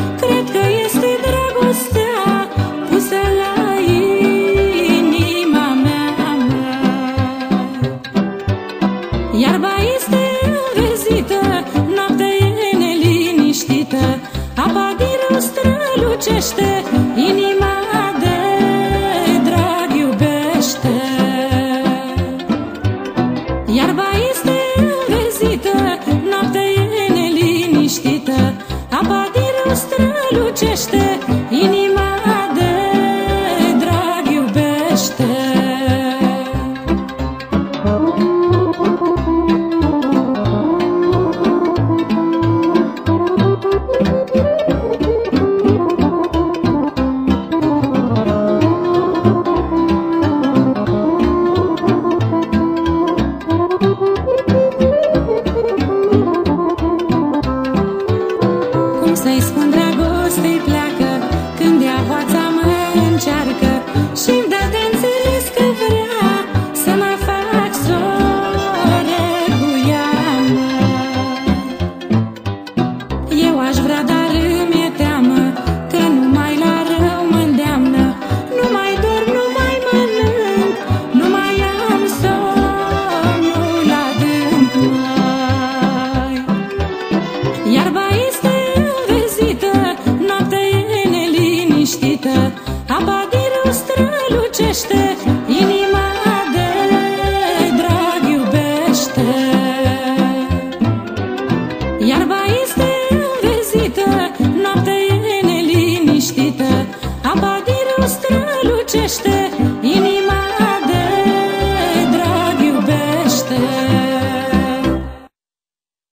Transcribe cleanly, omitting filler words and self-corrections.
cred că este dragostea pusă la inima mea. Iarba este înverzită, noaptea e neliniștită, apa din râu strălucește, inima de drag iubește. Iarba este înverzită, noaptea e neliniștită, apa din râu strălucește, inima de drag iubește. Să-i spun dragostei pleacă când ea fața mă încearcă și-mi dă de înțeles că vrea să mă fac sore cu ea. Eu aș vrea, dar îmi-e teamă că numai la rău mă îndeamnă. Nu mai dorm, nu mai mănânc, nu mai am somnul adânc, măi. Iarba este noaptea e neliniștită, apa din râu strălucește, inima de drag iubește. Iarba este